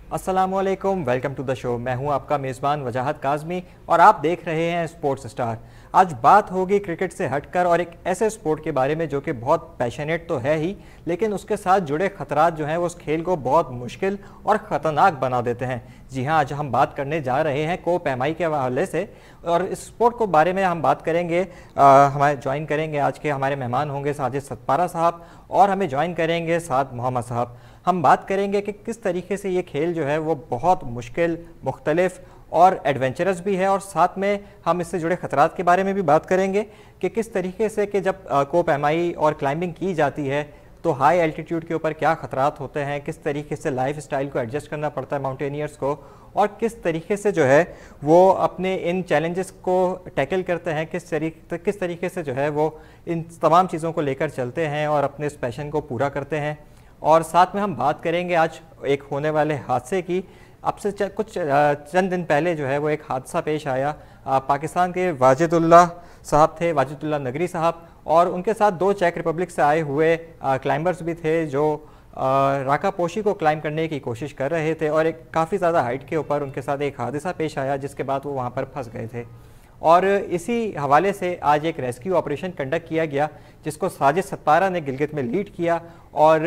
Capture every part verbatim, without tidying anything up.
अस्सलामुअलैकुम, welcome to the show. मैं हूं आपका मेज़बान वजाहत काज़मी और आप देख रहे हैं स्पोर्ट्स स्टार। आज बात होगी क्रिकेट से हटकर और एक ऐसे स्पोर्ट के बारे में जो कि बहुत पैशनेट तो है ही, लेकिन उसके साथ जुड़े खतरात जो हैं वो उस खेल को बहुत मुश्किल और ख़तरनाक बना देते हैं। जी हाँ, आज हम बात करने जा रहे हैं को पैमाई के हवाले से और इस स्पोर्ट को बारे में हम बात करेंगे। आ, हमारे ज्वाइन करेंगे आज के हमारे मेहमान होंगे साजिद सतपारा साहब और हमें ज्वाइन करेंगे साद मोहम्मद साहब। हम बात करेंगे कि किस तरीके से ये खेल जो है वो बहुत मुश्किल, मुख्तलिफ और एडवेंचरस भी है, और साथ में हम इससे जुड़े ख़तरात के बारे में भी बात करेंगे कि किस तरीके से कि जब को पैमाई और क्लाइंबिंग की जाती है तो हाई एल्टीट्यूड के ऊपर क्या ख़तरात होते हैं, किस तरीके से लाइफ स्टाइल को एडजस्ट करना पड़ता है माउंटेनियर्स को, और किस तरीके से जो है वो अपने इन चैलेंजेस को टैकल करते हैं, किस तरीके किस तरीके से जो है वो इन तमाम चीज़ों को लेकर चलते हैं और अपने इस पैशन को पूरा करते हैं। और साथ में हम बात करेंगे आज एक होने वाले हादसे की। अब से च, कुछ चंद दिन पहले जो है वो एक हादसा पेश आया। पाकिस्तान के वाजिदुल्लाह साहब थे, वाजिदुल्लाह नगरी साहब, और उनके साथ दो चेक रिपब्लिक से आए हुए क्लाइंबर्स भी थे जो राका पोशी को क्लाइंब करने की कोशिश कर रहे थे, और एक काफ़ी ज़्यादा हाइट के ऊपर उनके साथ एक हादसा पेश आया जिसके बाद वो वहाँ पर फंस गए थे। और इसी हवाले से आज एक रेस्क्यू ऑपरेशन कंडक्ट किया गया जिसको साजिद सतपारा ने गिलगित में लीड किया, और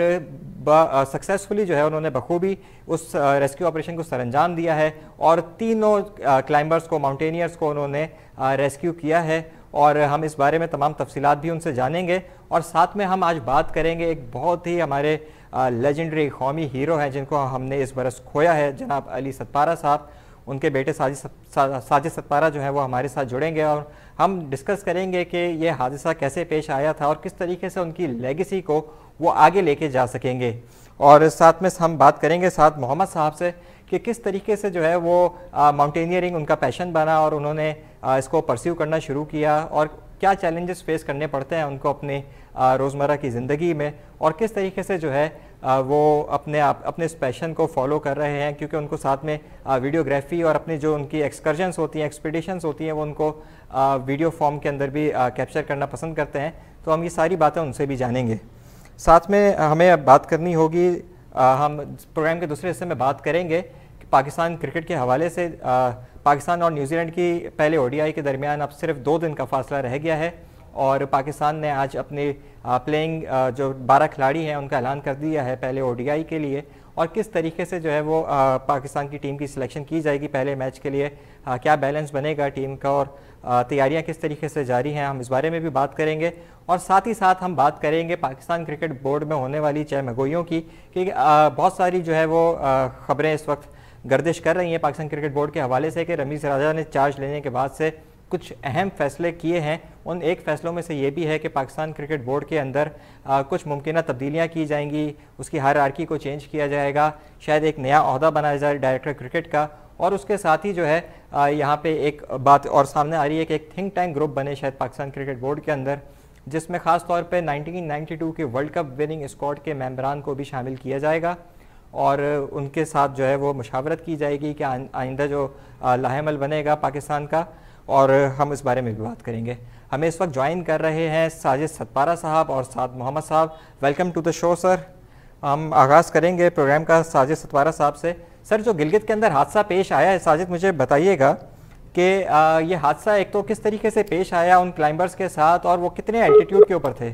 सक्सेसफुली जो है उन्होंने बखूबी उस रेस्क्यू ऑपरेशन को सरअंजाम दिया है और तीनों क्लाइंबर्स को, माउंटेनियर्स को उन्होंने रेस्क्यू किया है। और हम इस बारे में तमाम तफसीलात भी उनसे जानेंगे, और साथ में हम आज बात करेंगे एक बहुत ही हमारे लेजेंडरी कौमी हीरो हैं जिनको हमने इस बरस खोया है, जनाब अली सतपारा साहब। उनके बेटे साजिद साजिद सतपारा जो है वो हमारे साथ जुड़ेंगे और हम डिस्कस करेंगे कि ये हादसा कैसे पेश आया था और किस तरीके से उनकी लेगेसी को वो आगे लेके जा सकेंगे। और साथ में हम बात करेंगे साथ मोहम्मद साहब से कि किस तरीके से जो है वो माउंटेनियरिंग उनका पैशन बना और उन्होंने आ, इसको परस्यू करना शुरू किया, और क्या चैलेंजेस फेस करने पड़ते हैं उनको अपने रोज़मर्रा की ज़िंदगी में, और किस तरीके से जो है आ, वो अपने आप अपने इस पैशन को फॉलो कर रहे हैं, क्योंकि उनको साथ में वीडियोग्राफी और अपनी जो उनकी एक्सकर्जन्स होती हैं, एक्सपीडिशंस होती हैं, वो उनको आ, वीडियो फॉर्म के अंदर भी कैप्चर करना पसंद करते हैं। तो हम ये सारी बातें उनसे भी जानेंगे। साथ में हमें अब बात करनी होगी, आ, हम प्रोग्राम के दूसरे हिस्से में बात करेंगे कि पाकिस्तान क्रिकेट के हवाले से आ, पाकिस्तान और न्यूजीलैंड की पहले ओडीआई के दरमियान अब सिर्फ दो दिन का फासला रह गया है, और पाकिस्तान ने आज अपने प्लेइंग जो बारह खिलाड़ी हैं उनका ऐलान कर दिया है पहले ओडीआई के लिए, और किस तरीके से जो है वो आ, पाकिस्तान की टीम की सिलेक्शन की जाएगी पहले मैच के लिए, आ, क्या बैलेंस बनेगा टीम का, और तैयारियां किस तरीके से जारी हैं, हम इस बारे में भी बात करेंगे। और साथ ही साथ हम बात करेंगे पाकिस्तान क्रिकेट बोर्ड में होने वाली चहमगोइयों की, कि बहुत सारी जो है वो ख़बरें इस वक्त गर्दिश कर रही हैं पाकिस्तान क्रिकेट बोर्ड के हवाले से कि रमीज़ राजा ने चार्ज लेने के बाद से कुछ अहम फैसले किए हैं। उन एक फ़ैसलों में से ये भी है कि पाकिस्तान क्रिकेट बोर्ड के अंदर आ, कुछ मुमकिन तब्दीलियाँ की जाएंगी, उसकी हायरार्की को चेंज किया जाएगा, शायद एक नया ओहदा बनाया जाए डायरेक्टर क्रिकेट का, और उसके साथ ही जो है यहाँ पे एक बात और सामने आ रही है कि एक थिंक टैंक ग्रुप बने शायद पाकिस्तान क्रिकेट बोर्ड के अंदर, जिसमें ख़ास तौर पर नाइनटीन नाइन्टी टू के वर्ल्ड कप विनिंग स्क्वाड के मेम्बरान को भी शामिल किया जाएगा, और उनके साथ जो है वो मुशावरत की जाएगी कि आइंदा जो लाहेमल बनेगा पाकिस्तान का, और हम इस बारे में भी बात करेंगे। हमें इस वक्त ज्वाइन कर रहे हैं साजिद सतपारा साहब और साद मोहम्मद साहब। Welcome to the show sir. हम आगाज़ करेंगे प्रोग्राम का साजिद सतपारा साहब से। सर, जो गिलगित के अंदर हादसा पेश आया है, साजिद मुझे बताइएगा कि ये हादसा एक तो किस तरीके से पेश आया उन क्लाइंबर्स के साथ, और वो कितने एल्टीट्यूड के ऊपर थे।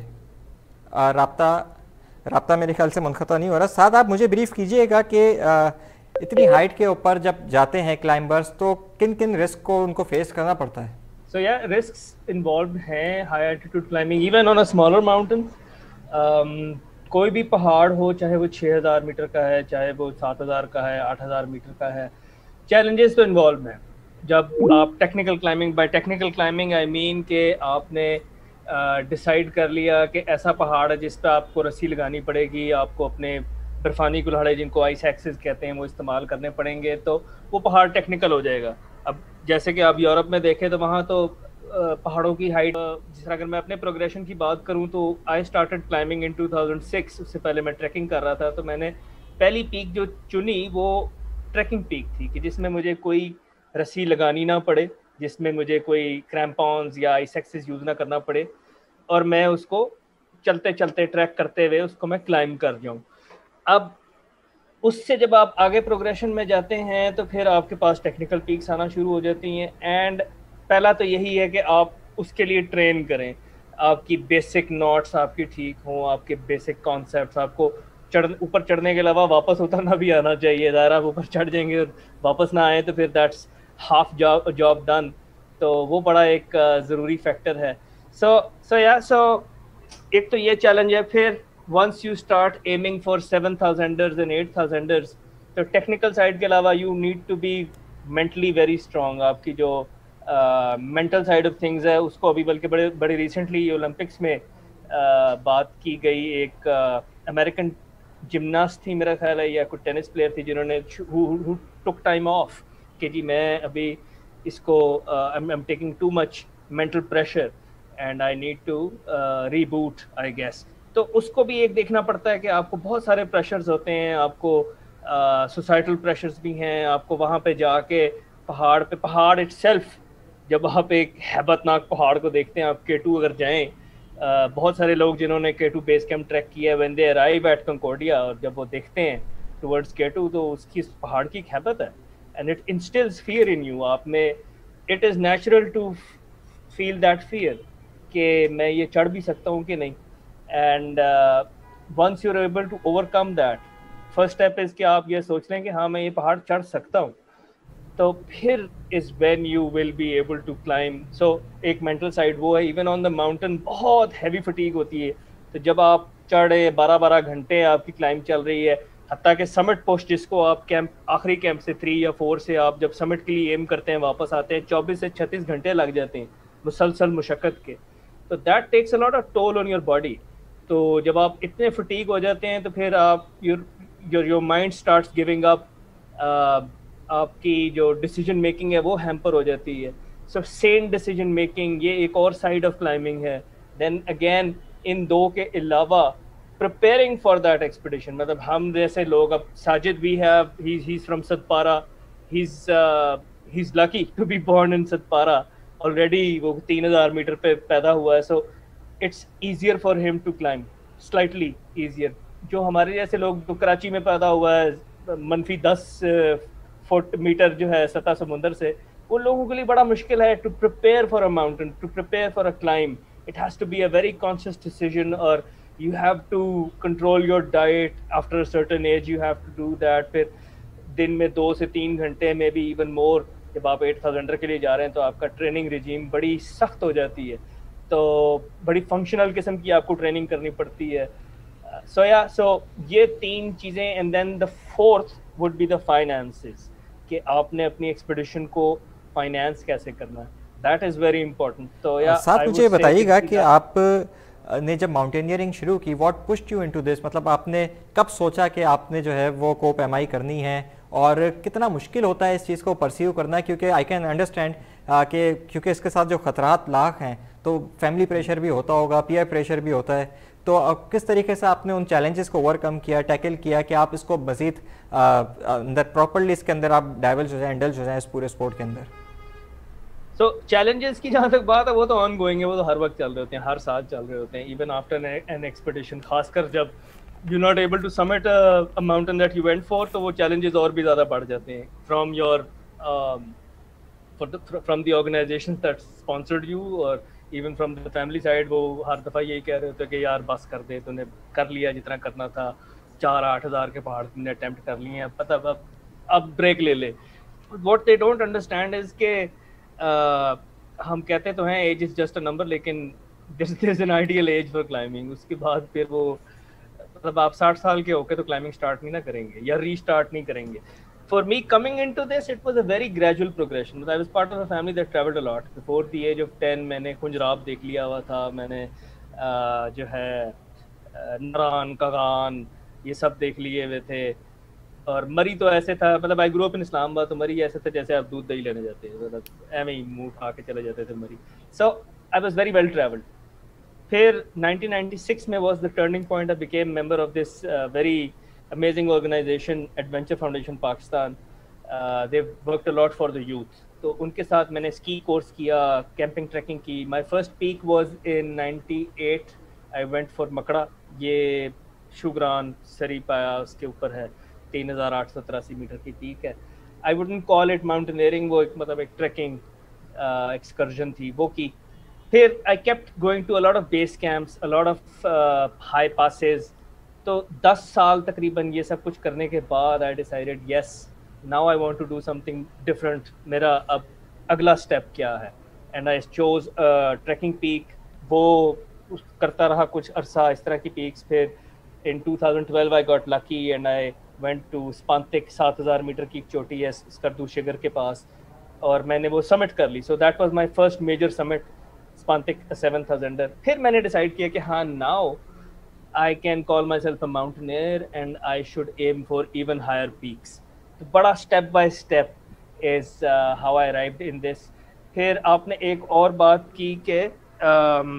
राब्ता राब्ता मेरे ख्याल से मुनक़ता नहीं हो रहा। साथ आप मुझे ब्रीफ कीजिएगा कि इतनी हाइट के ऊपर जब जाते हैं क्लाइंबर्स तो किन किन रिस्क को उनको फेस करना पड़ता है। सो या रिस्क्स इन्वॉल्व्ड हैं high altitude climbing, even on a smaller mountain. कोई भी पहाड़ हो, चाहे वो छः हज़ार मीटर का है, चाहे वो सात हज़ार का है, आठ हज़ार मीटर का है, चैलेंजेस तो इन्वॉल्व हैं। जब आप technical climbing, by technical climbing I mean कि आपने डिसाइड uh, कर लिया कि ऐसा पहाड़ है जिस पर आपको रस्सी लगानी पड़ेगी, आपको अपने बर्फानी कुल्हाड़े जिनको आइस एक्सेस कहते हैं वो इस्तेमाल करने पड़ेंगे, तो वो पहाड़ टेक्निकल हो जाएगा। अब जैसे कि आप यूरोप में देखें तो वहाँ तो पहाड़ों की हाइट, जिस तरह अगर मैं अपने प्रोग्रेशन की बात करूँ तो I started climbing in two thousand six. उससे पहले मैं ट्रैकिंग कर रहा था, तो मैंने पहली पीक जो चुनी वो ट्रैकिंग पीक थी कि जिसमें मुझे कोई रस्सी लगानी ना पड़े, जिसमें मुझे कोई क्रैम्पॉन्स या आइस एक्सेस यूज़ ना करना पड़े, और मैं उसको चलते चलते ट्रैक करते हुए उसको मैं क्लाइंब कर जाऊँ। अब उससे जब आप आगे प्रोग्रेशन में जाते हैं तो फिर आपके पास टेक्निकल पीक्स आना शुरू हो जाती हैं। एंड पहला तो यही है कि आप उसके लिए ट्रेन करें, आपकी बेसिक नॉट्स आपकी ठीक हों, आपके बेसिक कॉन्सेप्ट्स आपको चढ़ ऊपर चढ़ने के अलावा वापस उतरना भी आना चाहिए। ज़ाहिर आप ऊपर चढ़ जाएंगे और वापस ना आए तो फिर that's half job job done. तो वो बड़ा एक ज़रूरी फैक्टर है। सो सो या सो एक तो ये चैलेंज है। फिर once you start aiming for seven thousanders and eight thousanders, तो टेक्निकल साइड के अलावा you need to be mentally very strong। आपकी जो मेंटल साइड ऑफ थिंग्स है उसको अभी बल्कि बड़े बड़े रिसेंटली ओलंपिक्स में uh, बात की गई। एक अमेरिकन uh, जिमनास्ट थी मेरा ख्याल है, या कोई टेनिस प्लेयर थी, जिन्होंने who took time off कि जी मैं अभी इसको I am taking too much mental pressure and I need to reboot I guess. तो उसको भी एक देखना पड़ता है कि आपको बहुत सारे प्रेशर्स होते हैं, आपको सोसाइटल uh, प्रेशर्स भी हैं, आपको वहाँ पे जाके पहाड़ पे पहाड़ इटसेल्फ, जब आप एक हैबतनाक पहाड़ को देखते हैं, आप केटू अगर जाएं, uh, बहुत सारे लोग जिन्होंने केटू बेस कैंप ट्रैक किया है, when they arrive at Concordia, और जब वो देखते हैं टुवर्ड्स केटू तो उसकी पहाड़ की एक हैबत है and it instils fear in you. आप में it is natural to feel that fear कि मैं ये चढ़ भी सकता हूँ कि नहीं। And once you are able to overcome that, first step is कि आप ये सोच लें कि हाँ मैं ये पहाड़ चढ़ सकता हूँ, तो फिर is when you will be able to climb. So एक मेंटल साइड वो है। इवन ऑन द माउंटेन बहुत हैवी फटीग होती है, तो जब आप चढ़े बारह बारह घंटे आपकी क्लाइंब चल रही है, हत्ता कि समिट पोस्ट जिसको आप कैंप आखिरी कैंप से थ्री या फोर से आप जब समिट के लिए एम करते हैं वापस आते हैं, चौबीस से छत्तीस घंटे लग जाते हैं मुसलसल मुशक्कत के। तो that takes a lot of toll on your body. तो जब आप इतने फटीग हो जाते हैं तो फिर आप your your your mind starts giving up, आपकी जो डिसीजन मेकिंग है वो हैम्पर हो जाती है। सो सेन डिसीजन मेकिंग ये एक और साइड ऑफ क्लाइंबिंग है। देन अगेन इन दो के अलावा प्रिपेयरिंग फॉर दैट एक्सपीडिशन, मतलब हम जैसे लोग, अब Sajid we have he is from Satpara, he is he is lucky to be born in Satpara already, वो तीन हजार मीटर पे पैदा हुआ है। So it's easier for him to climb, slightly easier. जो हमारे जैसे लोग जो कराची में पैदा हुआ है, मनफी दस फुट मीटर जो है सतह समुंदर से, उन लोगों के लिए बड़ा मुश्किल है to prepare for a mountain, to prepare for a climb. It has to be a very conscious decision, और you have to control your diet after a certain age, you have to do that। फिर दिन में दो से तीन घंटे में भी इवन मोर, जब आप एट थाउजेंडर के लिए जा रहे हैं तो आपका ट्रेनिंग रिजीम बड़ी सख्त हो जाती है, तो बड़ी फंक्शनल किस्म की आपको ट्रेनिंग करनी पड़ती है। सो या सो ये तीन चीज़ें। And then the fourth would be the finances, कि आपने अपनी एक्सपीडिशन को फाइनेंस कैसे करना है, दैट इज़ वेरी इंपॉर्टेंट। तो या साथ मुझे बताइएगा कि आप ने जब माउंटेनियरिंग शुरू की, what pushed you into this, मतलब आपने कब सोचा कि आपने जो है वो कोप एम आई करनी है, और कितना मुश्किल होता है इस चीज़ को परसीव करना, क्योंकि आई कैन अंडरस्टैंड कि क्योंकि इसके साथ जो खतरात लाख हैं, तो फैमिली प्रेशर भी होता होगा, पीयर प्रेशर भी होता है, तो किस तरीके से आपने उन चैलेंजेस को ओवरकम किया, टैकल किया कि आप इसको मज़ीद अंदर प्रॉपरली इसके अंदर आप डाइवर्स हो जाए, इंडल्ज हो जाए इस पूरे स्पोर्ट के अंदर। सो so, चैलेंजेस की जहाँ तक बात है वो तो ऑन गोइंग है, वो तो हर वक्त चल रहे होते हैं, हर साल चल रहे होते हैं, इवन आफ्टर एन एक्सपीडिशन, खासकर जब you not able to summit a mountain that you went for, तो वो चैलेंजेस और भी ज़्यादा बढ़ जाते हैं from your from the organisation that sponsored you, और even from the family side. वो हर दफ़ा यही कह रहे होते हैं कि यार बस कर दे, तूने कर लिया जितना करना था, चार आठ हज़ार के पहाड़ तुमने अटैम्प्ट कर लिए हैं, पता अब अब ब्रेक ले ले। What they don't understand is के Uh, हम कहते तो हैं age is just a number, लेकिन this is an ideal age for climbing. उसके बाद फिर वो, मतलब आप साठ साल के होके तो क्लाइंबिंग स्टार्ट नहीं ना करेंगे या रीस्टार्ट नहीं करेंगे। For me coming into this it was a very gradual progression. I was part of a family that travelled a lot. Before the age of ten मैंने खुंजराब देख लिया हुआ था, मैंने uh, जो है नरान कागान ये सब देख लिए हुए थे, और मरी तो ऐसे था, मतलब I grow up in Islamabad, तो मरी ऐसे थे जैसे आप दूध दही लेने जाते हैं, मतलब एवं ही मुंह खा के चले जाते थे Murree. So I was very well travelled. फिर नाइनटीन नाइंटी सिक्स में was the turning point. I became member of this very amazing organisation adventure foundation Pakistan. They worked a lot for the youth, तो उनके साथ मैंने स्की कोर्स किया, camping trekking की। My first peak was in ninety eight. I went for Makra, ये शुगरान सरी पाया उसके ऊपर है। तीन हज़ार आठ सौ तिरासी मीटर की पीक है। I wouldn't call it mountaineering, वो एक मतलब एक ट्रैकिंग एक्सकर्जन थी, वो की। फिर I kept going to a lot of base camps, a lot of high passes. तो दस साल तकरीबन ये सब कुछ करने के बाद I decided yes now I want to do something different, मेरा अब अगला स्टेप क्या है। And I chose trekking peak, वो उस करता रहा कुछ अरसा इस तरह की पीक्स। फिर in two thousand twelve I got lucky and I went to Spantik, सात हज़ार मीटर की चोटी है स्कर्दू शिगर के पास, और मैंने वो समिट कर ली। So that was my first major summit, Spantik seven thousander. फिर मैंने डिसाइड किया कि हाँ now I can call myself a mountaineer and I should aim for even higher peaks. तो बड़ा step by step is uh, how I arrived in this. फिर आपने एक और बात की कि um,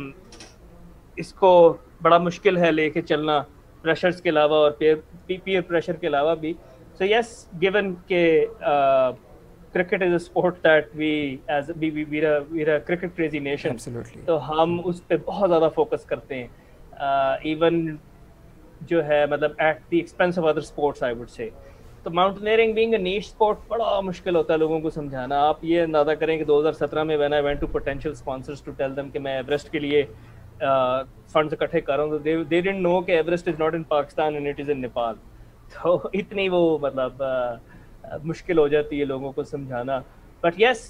इसको बड़ा मुश्किल है लेके चलना प्रेशर्स के अलावा और peer peer pressure के अलावा भी. So yes, given के uh, cricket is a sport that we as we we we're a we're a cricket crazy nation. Absolutely. तो हम उस पे बहुत ज़्यादा फोकस करते हैं. इवन uh, जो है मतलब at the expense of other sports I would say. तो mountaineering being a niche sport बड़ा मुश्किल होता है लोगों को समझाना. आप ये अंदाज़ा करें कि दो हज़ार सत्रह में when I went to potential sponsors to tell them कि मैं एवरेस्ट के लिए फंड्स uh, इकट्ठे कर रहा हूँ, तो दे दे डिडंट नो कि Everest is not in Pakistan and it is in Nepal. तो इतनी वो मतलब uh, मुश्किल हो जाती है लोगों को समझाना. बट येस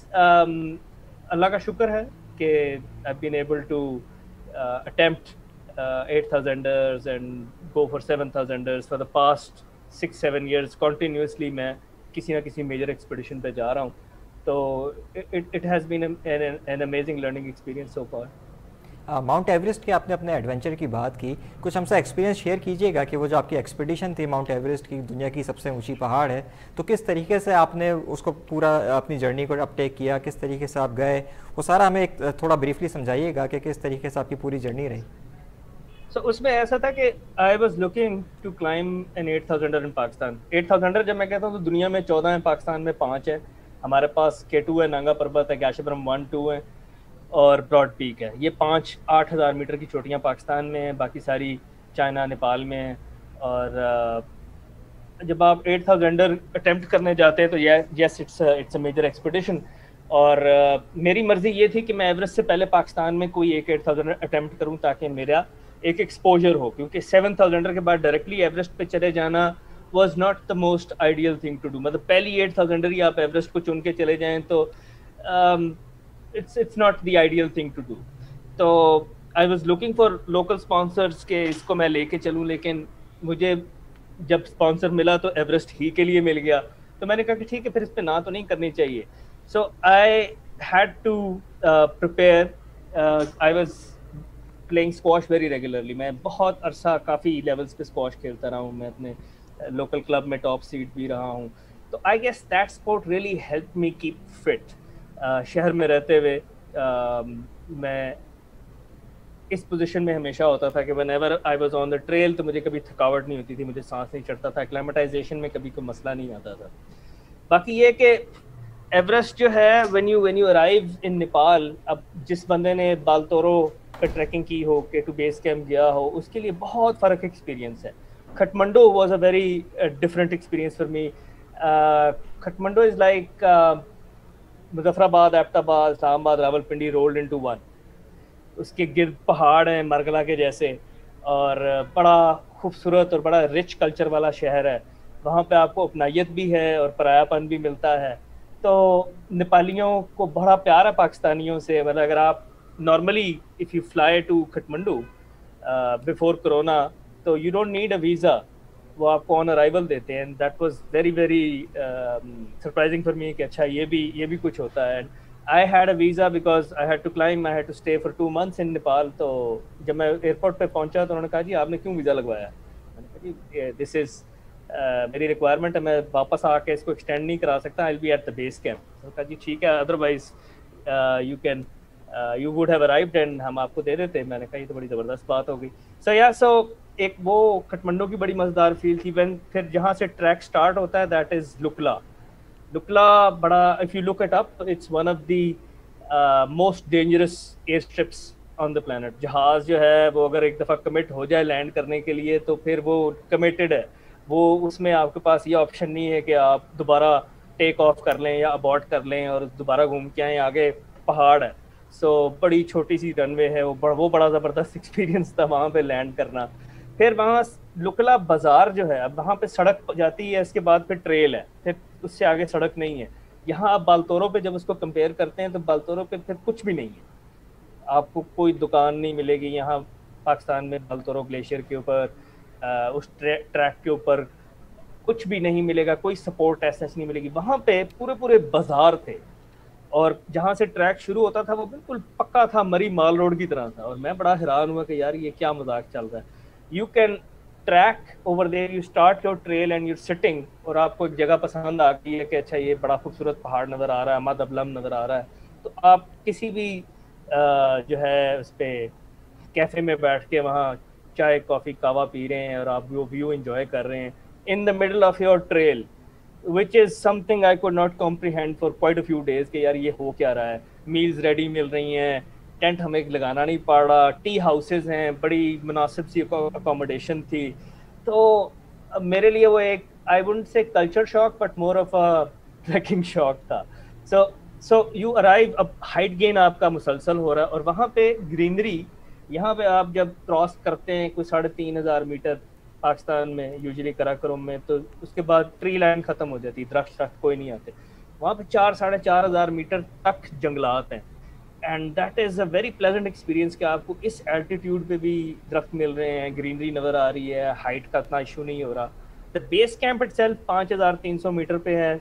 अल्लाह का शुक्र है कि I been able to attempt Uh, eight thousanders and go for seven thousanders for the past six seven years continuously. मैं किसी ना किसी major expedition पे जा रहा हूँ. तो it it has been an an, an amazing learning experience so far. Mount Everest के आपने अपने एडवेंचर की बात की, कुछ हमसे एक्सपीरियंस शेयर कीजिएगा कि वो जो आपकी एक्सपीडिशन थी माउंट एवरेस्ट की, दुनिया की सबसे ऊंची पहाड़ है, तो किस तरीके से आपने उसको पूरा अपनी जर्नी को अपटेक किया, किस तरीके से आप गए, वो सारा हमें एक थोड़ा ब्रीफली समझाइएगा कि किस तरीके से आपकी पूरी जर्नी रही. So, उसमें ऐसा था कि I was looking to climb an eight thousander in Pakistan. eight thousander जब मैं कहता हूँ तो दुनिया में चौदह है, पाकिस्तान में पाँच है. हमारे पास के टू है, नांगा पर्वत है, गैशब्रम वन टू है और ब्रॉड पीक है. ये पाँच आठ हज़ार मीटर की चोटियाँ पाकिस्तान में हैं, बाकी सारी चाइना नेपाल में हैं. और जब आप eight thousander अटेम्प्ट करने जाते हैं तो yes it's it's a major expedition. और uh, मेरी मर्जी ये थी कि मैं एवरेस्ट से पहले पाकिस्तान में कोई एक eight thousander अटेम्प्ट करूँ ताकि मेरा एक एक्सपोजर हो, क्योंकि सेवन थाउजेंडर के बाद डायरेक्टली एवरेस्ट पे चले जाना was not the most ideal thing to do. मतलब पहली एट थाउजेंडर ही आप एवरेस्ट को चुन के चले जाएं तो it's it's not the ideal thing to do. तो I was looking for local sponsors के इसको मैं लेके चलूं, लेकिन मुझे जब स्पॉन्सर मिला तो एवरेस्ट ही के लिए मिल गया. तो मैंने कहा कि ठीक है, फिर इस पे ना तो नहीं करनी चाहिए. So I had to prepare. I was playing squash very regularly. मैं बहुत अरसा काफ़ी लेवल्स पे स्क्वॉश खेलता रहा हूँ. मैं अपने लोकल क्लब में टॉप सीट भी रहा हूँ. तो I guess that sport really help me keep fit. शहर में रहते हुए uh, मैं इस पोजीशन में हमेशा होता था कि whenever I was on the trail तो मुझे कभी थकावट नहीं होती थी, मुझे सांस नहीं चढ़ता था, एक्लेमेटाइजेशन में कभी कोई मसला नहीं आता था. बाकी ये कि एवरेस्ट जो है when you when you arrive in Nepal, अब जिस बंदे ने बालतोरो पे ट्रैकिंग की हो, के टू बेस कैंप गया हो, उसके लिए बहुत फ़र्क एक्सपीरियंस है. Kathmandu was a very different experience for me. Kathmandu is like Muzaffarabad, Abbottabad, Islamabad, Rawalpindi rolled into one. उसके गिर्द पहाड़ हैं मरगला के जैसे, और बड़ा खूबसूरत और बड़ा रिच कल्चर वाला शहर है. वहाँ पे आपको अपनायत भी है और परायापन भी मिलता है. तो नेपालियों को बड़ा प्यार है पाकिस्तानियों से. मतलब अगर आप normally if you fly to Kathmandu uh, before corona तो you don't need a visa, वो आपको on arrival देते हैं. and that was very very um, surprising for me कि अच्छा ये भी ये भी कुछ होता है. and I had a visa because I had to climb, I had to stay for two months in Nepal. तो जब मैं एयरपोर्ट पे पहुंचा तो उन्होंने कहा जी आपने क्यों वीज़ा लगवाया. मैंने कहा जी दिस इज़ मेरी रिक्वायरमेंट है, मैं वापस आके इसको एक्सटेंड नहीं करा सकता. I will be at the base camp. तो कहा जी ठीक है, otherwise you can you would have arrived and हम आपको दे देते. मैंने कहा ये तो बड़ी ज़बरदस्त बात हो गई. सो या सो एक वो खटमंडो की बड़ी मज़ेदार फील थी. व्हेन फिर जहाँ से ट्रैक स्टार्ट होता है दैट इज़ लुकला. लुकला बड़ा, if you look it up, it's one of the most dangerous air strips on the planet. जहाज़ जो है वो अगर एक दफ़ा कमिट हो जाए लैंड करने के लिए तो फिर वो कमिटेड है. वो उसमें आपके पास ये ऑप्शन नहीं है कि आप दोबारा टेक ऑफ कर लें या अबॉर्ट कर लें और दोबारा घूम के आएँ, आगे पहाड़ है। सो so, बड़ी छोटी सी रनवे है, वो बड़ा वो बड़ा ज़बरदस्त एक्सपीरियंस था वहाँ पे लैंड करना। फिर वहाँ लुकला बाज़ार जो है, अब वहाँ पे सड़क जाती है, इसके बाद फिर ट्रेल है, फिर उससे आगे सड़क नहीं है। यहाँ आप बालतोरों पे जब उसको कंपेयर करते हैं तो बालतोरों पे फिर कुछ भी नहीं है, आपको कोई दुकान नहीं मिलेगी यहाँ पाकिस्तान में बालतोरो ग्लेशियर के ऊपर, उस ट्रै, ट्रैक के ऊपर कुछ भी नहीं मिलेगा, कोई सपोर्ट ऐसा नहीं मिलेगी। वहाँ पे पूरे पूरे बाजार थे और जहाँ से ट्रैक शुरू होता था वो बिल्कुल पक्का था, मरी माल रोड की तरह था। और मैं बड़ा हैरान हुआ कि यार ये क्या मजाक चल रहा है। You can track over there, you start your trail and you're sitting, और आपको एक जगह पसंद आ गई है कि अच्छा ये बड़ा खूबसूरत पहाड़ नज़र आ रहा है, मद अबलम नज़र आ रहा है, तो आप किसी भी आ, जो है उस पर कैफ़े में बैठ के वहाँ चाय कॉफ़ी कावा पी रहे हैं और आप वो व्यू इंजॉय कर रहे हैं in the middle of your trail, which is something I could not comprehend for quite a few days कि यार ये हो क्या रहा है। मील्स रेडी मिल रही हैं, टेंट हमें लगाना नहीं पड़ रहा, टी हाउसेस हैं, बड़ी मुनासिब सी अकोमोडेशन थी। तो मेरे लिए वो एक I wouldn't say culture shock but more of a trekking shock था। सो सो यू अराइव, अब हाइट गेन आपका मुसलसल हो रहा है और वहाँ पे ग्रीनरी, यहाँ पे आप जब क्रॉस करते हैं कोई साढ़े तीन हज़ार मीटर पाकिस्तान में यूजुअली कराकोरम में, तो उसके बाद ट्री लाइन ख़त्म हो जाती है, दरख्त दरख्त कोई नहीं आते। वहाँ पे चार साढ़े चार हज़ार मीटर तक जंगलात हैं and that is a very pleasant experience कि आपको इस एल्टीट्यूड पे भी दरख्त मिल रहे हैं, ग्रीनरी नज़र आ रही है, हाइट का इतना इशू नहीं हो रहा। द बेस कैंप इटसेल्फ पाँच हज़ार तीन सौ मीटर पे है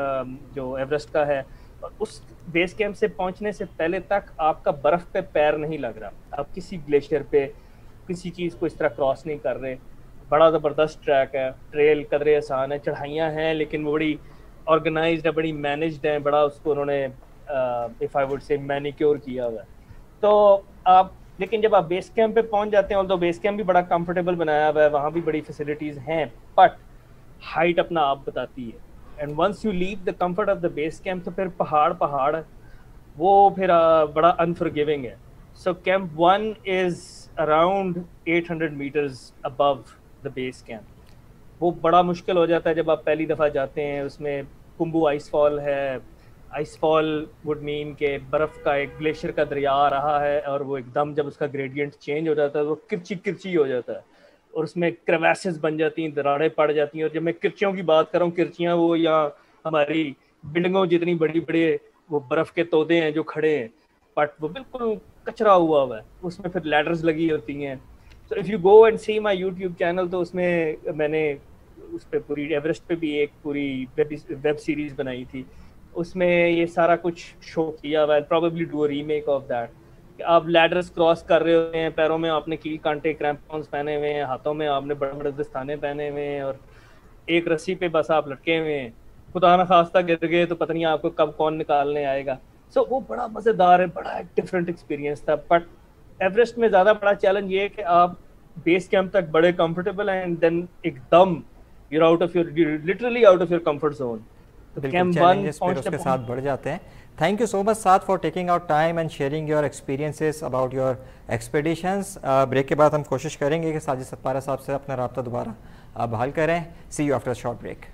जो एवरेस्ट का है, और उस बेस कैंप से पहुँचने से पहले तक आपका बर्फ़ पे पैर नहीं लग रहा, आप किसी ग्लेशियर पे किसी चीज़ को इस तरह क्रॉस नहीं कर रहे। बड़ा ज़बरदस्त ट्रैक है, ट्रेल कदरे आसान है, चढ़ाइयाँ हैं लेकिन वो बड़ी ऑर्गेनाइज्ड है, बड़ी मैनेज्ड है, बड़ा उसको उन्होंने if I would say manicure किया हुआ है। तो आप लेकिन जब आप बेस कैंप पे पहुंच जाते हैं, और तो बेस कैंप भी बड़ा कंफर्टेबल बनाया हुआ है, वहाँ भी बड़ी फैसिलिटीज़ हैं, बट हाइट अपना आप बताती है। And once you leave the comfort of the base camp तो फिर पहाड़ पहाड़ वो फिर uh, बड़ा अनफॉरगिविंग है। So camp one is around eight hundred metres above the base camp. वो बड़ा मुश्किल हो जाता है जब आप पहली दफ़ा जाते हैं। उसमें कुंबू आइस फॉल है, आइस फॉल वुड मीन के बर्फ़ का एक ग्लेशियर का दरिया आ रहा है और वो एकदम जब उसका ग्रेडियंट चेंज हो जाता है वो किरची किरची हो जाता है और उसमें क्रेवैसेस बन जाती हैं, दरारें पड़ जाती हैं। और जब मैं किरचियों की बात कर रहा हूँ, किरचियाँ वो यहाँ हमारी बिल्डिंगों जितनी बड़ी बड़ी वो बर्फ़ के तोदे हैं जो खड़े हैं, बट वो बिल्कुल कचरा हुआ हुआ है, उसमें फिर लैडर्स लगी होती हैं। तो if you go and see my YouTube channel, तो उसमें मैंने उस पर पूरी एवरेस्ट पे भी एक पूरी वेब वेब सीरीज़ बनाई थी, उसमें ये सारा कुछ शो किया हुआ है। Probably do a remake of that. आप लैडर्स क्रॉस कर रहे होते हैं, पैरों में आपने कील कांटे क्रैम्पॉन्स पहने हुए हैं, हाथों में आपने बड़े बड़े दस्ताने पहने हुए हैं और एक रस्सी पे बस आप लटके हुए हैं। खुदा न खास्ता गिर गए तो पता नहीं आपको कब कौन निकालने आएगा। सो so, वो बड़ा मज़ेदार है, बड़ा एक डिफरेंट एक्सपीरियंस था। बट एवरेस्ट में ज़्यादा बड़ा चैलेंज ये है कि आप बेस कैंप तक बड़े कंफर्टेबल हैं एंड देन एकदम you're out of your literally out of your comfort zone. तो कैंप वन उसके साथ बढ़ जाते हैं। थैंक यू सो मच साथ for taking out time and sharing your experiences about your expeditions. Break के बाद हम कोशिश करेंगे कि साजिद सतपारा साहब से अपना राब्ता दोबारा बहाल करें। See you after short break.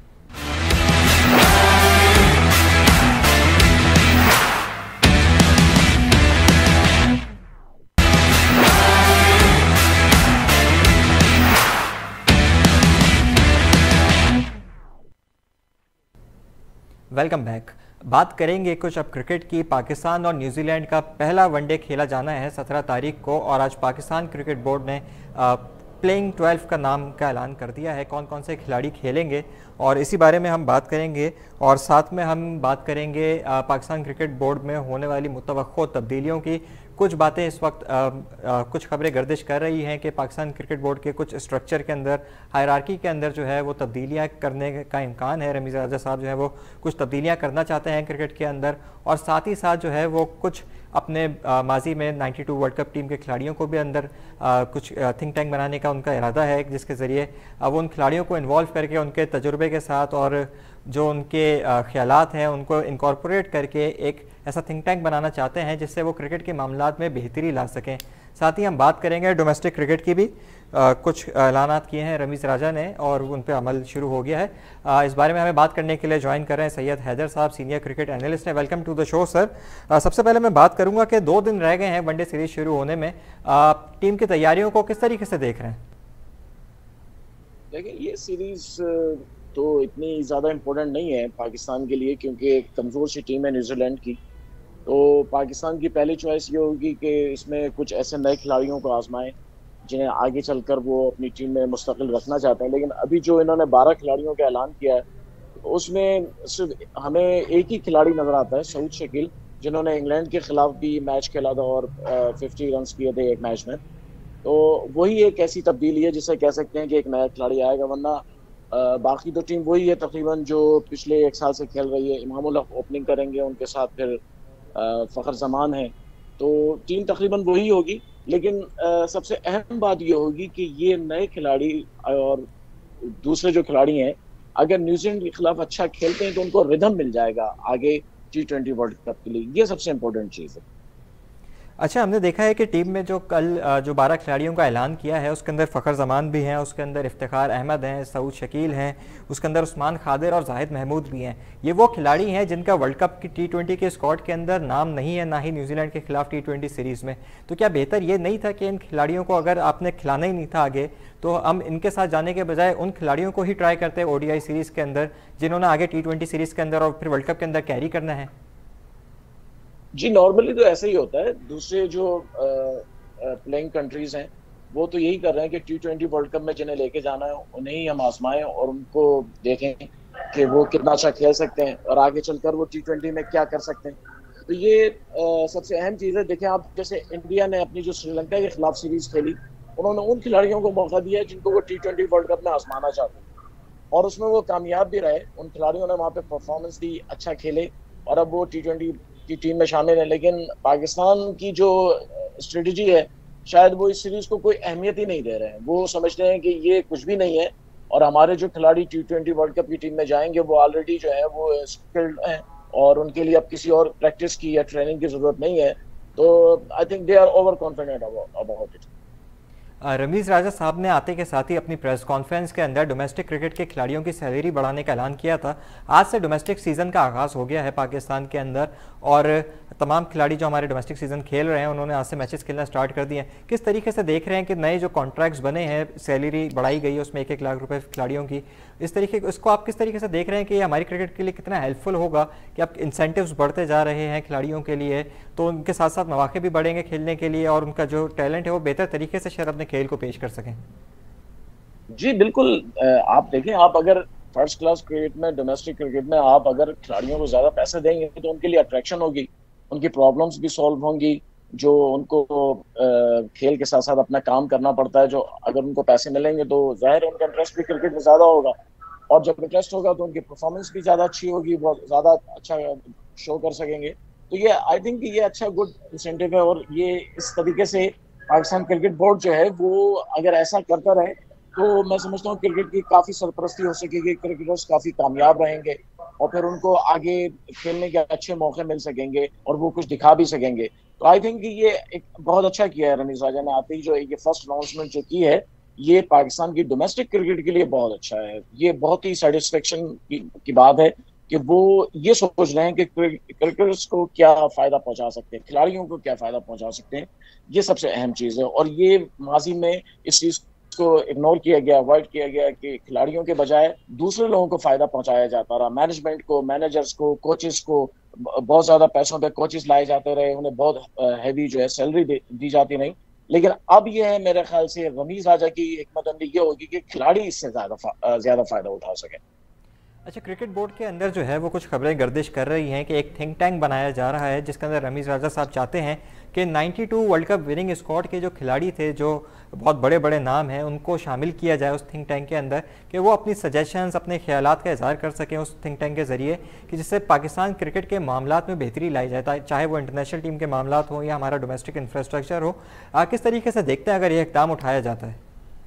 Welcome back. बात करेंगे कुछ अब क्रिकेट की। पाकिस्तान और न्यूजीलैंड का पहला वनडे खेला जाना है सत्रह तारीख को और आज पाकिस्तान क्रिकेट बोर्ड ने प्लेइंग ट्वेल्व का नाम का ऐलान कर दिया है, कौन कौन से खिलाड़ी खेलेंगे और इसी बारे में हम बात करेंगे। और साथ में हम बात करेंगे आ, पाकिस्तान क्रिकेट बोर्ड में होने वाली मुतवक्को तब्दीलियों की। कुछ बातें इस वक्त आ, आ, कुछ खबरें गर्दिश कर रही हैं कि पाकिस्तान क्रिकेट बोर्ड के कुछ स्ट्रक्चर के अंदर, हायरार्की के अंदर जो है वो तब्दीलियाँ करने का इम्कान है। रमीज़ राजा साहब जो है वो कुछ तब्दीलियाँ करना चाहते हैं क्रिकेट के अंदर और साथ ही साथ जो है वो कुछ अपने माजी में बानवे वर्ल्ड कप टीम के खिलाड़ियों को भी अंदर आ, कुछ थिंक टैंक बनाने का उनका इरादा है, जिसके ज़रिए वो उन खिलाड़ियों को इन्वॉल्व करके उनके तजुर्बे के साथ और जो उनके ख्यालात हैं उनको इनकॉर्पोरेट करके एक ऐसा थिंक टैंक बनाना चाहते हैं जिससे वो क्रिकेट के मामलात में बेहतरी ला सकें। साथ ही हम बात करेंगे डोमेस्टिक क्रिकेट की भी। आ, कुछ ऐलानात किए हैं रमीज़ राजा ने और उन पर अमल शुरू हो गया है। आ, इस बारे में हमें बात करने के लिए ज्वाइन कर रहे हैं Syed Haider sahab, senior cricket analyst हैं। Welcome to the show sir. आ, सबसे पहले मैं बात करूंगा कि दो दिन रह गए हैं वनडे सीरीज शुरू होने में, आ, टीम की तैयारियों को किस तरीके से देख रहे हैं? देखिए, ये सीरीज तो इतनी ज़्यादा इम्पोर्टेंट नहीं है पाकिस्तान के लिए, क्योंकि एक कमज़ोर सी टीम है न्यूजीलैंड की। तो पाकिस्तान की पहली चॉइस ये होगी कि इसमें कुछ ऐसे नए खिलाड़ियों को आजमाएं जिन्हें आगे चलकर वो अपनी टीम में मुस्तकिल रखना चाहते हैं। लेकिन अभी जो इन्होंने बारह खिलाड़ियों का ऐलान किया है, उसमें सिर्फ हमें एक ही खिलाड़ी नज़र आता है, सऊद शकील, जिन्होंने इंग्लैंड के खिलाफ भी मैच खेला था और फिफ्टी रन किए थे एक मैच में। तो वही एक ऐसी तब्दीली है जिसे कह सकते हैं कि एक नया खिलाड़ी आएगा, वरना बाकी तो टीम वही है तकरीबन जो पिछले एक साल से खेल रही है। इमामुल हक ओपनिंग करेंगे, उनके साथ फिर फ़खर जमान है, तो टीम तकरीबन वही होगी। लेकिन आ, सबसे अहम बात ये होगी कि ये नए खिलाड़ी और दूसरे जो खिलाड़ी हैं, अगर न्यूजीलैंड के खिलाफ अच्छा खेलते हैं तो उनको रिदम मिल जाएगा आगे टी ट्वेंटी वर्ल्ड कप के लिए। ये सबसे इम्पोर्टेंट चीज़ है। अच्छा, हमने देखा है कि टीम में जो कल जो बारह खिलाड़ियों का ऐलान किया है उसके अंदर फ़खर जमान भी हैं, उसके अंदर इफ्तिखार अहमद हैं, सऊद शकील हैं, उसके अंदर उस्मान खादिर और जाहिद महमूद भी हैं। ये वो खिलाड़ी हैं जिनका वर्ल्ड कप की टी ट्वेंटी के स्क्वाड के अंदर नाम नहीं है, ना ही न्यूजीलैंड के खिलाफ टी ट्वेंटी सीरीज़ में। तो क्या बेहतर ये नहीं था कि इन खिलाड़ियों को अगर आपने खिलाना ही नहीं था आगे, तो हम इनके साथ जाने के बजाय उन खिलाड़ियों को ही ट्राई करते ओडीआई सीरीज़ के अंदर जिन्होंने आगे टी ट्वेंटी सीरीज़ के अंदर और फिर वर्ल्ड कप के अंदर कैरी करना है? जी, नॉर्मली तो ऐसा ही होता है। दूसरे जो प्लेइंग कंट्रीज हैं वो तो यही कर रहे हैं कि टी ट्वेंटी वर्ल्ड कप में जिन्हें लेके जाना है उन्हें ही हम आजमाएं और उनको देखें कि वो कितना अच्छा खेल सकते हैं और आगे चलकर वो टी ट्वेंटी में क्या कर सकते हैं। तो ये आ, सबसे अहम चीज़ है। देखें आप, जैसे इंडिया ने अपनी जो श्रीलंका के खिलाफ सीरीज खेली, उन्होंने उन खिलाड़ियों को मौका दिया जिनको वो टी ट्वेंटी वर्ल्ड कप में आजमाना चाहते हैं और उसमें वो कामयाब भी रहे। उन खिलाड़ियों ने वहाँ पे परफॉर्मेंस दी, अच्छा खेले और अब वो टी ट्वेंटी की टीम में शामिल है। लेकिन पाकिस्तान की जो स्ट्रेटजी है, शायद वो इस सीरीज को कोई अहमियत ही नहीं दे रहे हैं। वो समझते हैं कि ये कुछ भी नहीं है और हमारे जो खिलाड़ी टी ट्वेंटी वर्ल्ड कप की टीम में जाएंगे वो ऑलरेडी जो है वो स्किल्ड हैं और उनके लिए अब किसी और प्रैक्टिस की या ट्रेनिंग की जरूरत नहीं है। तो I think they are over confident about it. Rameez Raja sahab ने आते के साथ ही अपनी प्रेस कॉन्फ्रेंस के अंदर डोमेस्टिक क्रिकेट के खिलाड़ियों की सैलरी बढ़ाने का ऐलान किया था। आज से डोमेस्टिक सीज़न का आगाज़ हो गया है पाकिस्तान के अंदर और तमाम खिलाड़ी जो हमारे डोमेस्टिक सीज़न खेल रहे हैं उन्होंने आज से मैचेस खेलना स्टार्ट कर दिए हैं। किस तरीके से देख रहे हैं कि नए जो कॉन्ट्रैक्ट्स बने हैं, सैलरी बढ़ाई गई है उसमें एक एक लाख रुपये खिलाड़ियों की, इस तरीके इसको आप किस तरीके से देख रहे हैं कि ये हमारी क्रिकेट के लिए कितना हेल्पफुल होगा कि अब इंसेंटिव्स बढ़ते जा रहे हैं खिलाड़ियों के लिए, तो उनके साथ साथ मौके भी बढ़ेंगे खेलने के लिए और उनका जो टैलेंट है वो बेहतर तरीके से शायद अपने खेल को पेश कर सकें? जी बिल्कुल। आप देखें, आप अगर फर्स्ट क्लास क्रिकेट में, डोमेस्टिक क्रिकेट में आप अगर खिलाड़ियों को ज्यादा पैसे देंगे तो उनके लिए अट्रैक्शन होगी, उनकी प्रॉब्लम्स भी सॉल्व होंगी। जो उनको खेल के साथ साथ अपना काम करना पड़ता है, जो अगर उनको पैसे मिलेंगे तो जाहिर है उनका इंटरेस्ट भी क्रिकेट में ज्यादा होगा और जब इंटरेस्ट होगा तो उनकी परफॉर्मेंस भी ज्यादा अच्छी होगी, बहुत ज्यादा अच्छा शो कर सकेंगे। तो ये आई थिंक ये अच्छा गुड इंसेंटिव है और ये इस तरीके से पाकिस्तान क्रिकेट बोर्ड जो है वो अगर ऐसा करता रहे तो मैं समझता हूँ क्रिकेट की काफी सरपरस्ती हो सकेगी, क्रिकेटर्स काफी कामयाब रहेंगे और फिर उनको आगे खेलने के अच्छे मौके मिल सकेंगे और वो कुछ दिखा भी सकेंगे। तो आई थिंक ये एक बहुत अच्छा किया है रमीज़ राजा ने आते ही, जो ये फर्स्ट अनाउंसमेंट जो की है ये पाकिस्तान की डोमेस्टिक क्रिकेट के लिए बहुत अच्छा है। ये बहुत ही सेटिस्फेक्शन की, की बात है कि वो ये सोच रहे हैं कि क्रिकेटर्स को क्या फायदा पहुंचा सकते हैं, खिलाड़ियों को क्या फायदा पहुंचा सकते हैं। ये सबसे अहम चीज है और ये माजी में इस चीज को इग्नोर किया गया, अवॉइड किया गया कि खिलाड़ियों के बजाय दूसरे लोगों को फायदा पहुंचाया जाता रहा। मैनेजमेंट को, मैनेजर्स को, कोचेस को बहुत ज्यादा पैसों पे कोचेस लाए जाते रहे, उन्हें बहुत हैवी जो है सैलरी दी जाती नहीं। लेकिन अब ये है मेरे ख्याल से रमीज़ राजा की हिकमत अमली ये होगी कि खिलाड़ी इससे ज्यादा ज्यादा फायदा उठा सके। अच्छा, क्रिकेट बोर्ड के अंदर जो है वो कुछ खबरें गर्दिश कर रही हैं कि एक थिंक टैंक बनाया जा रहा है जिसके अंदर रमीज़ राजा साहब चाहते हैं कि बानवे वर्ल्ड कप विनिंग स्क्वाड के जो खिलाड़ी थे, जो बहुत बड़े बड़े नाम हैं, उनको शामिल किया जाए उस थिंक टैंक के अंदर कि वो अपनी सजेशंस, अपने ख्यालात का इजहार कर सकें उस थिंक टैंक के ज़रिए, कि जिससे पाकिस्तान क्रिकेट के मामलात में बेहतरी लाई जाए, चाहे वो इंटरनेशनल टीम के मामलात हों या हमारा डोमेस्टिक इंफ्रास्ट्रक्चर हो। किस तरीके से देखते हैं अगर ये इक़दाम उठाया जाता है?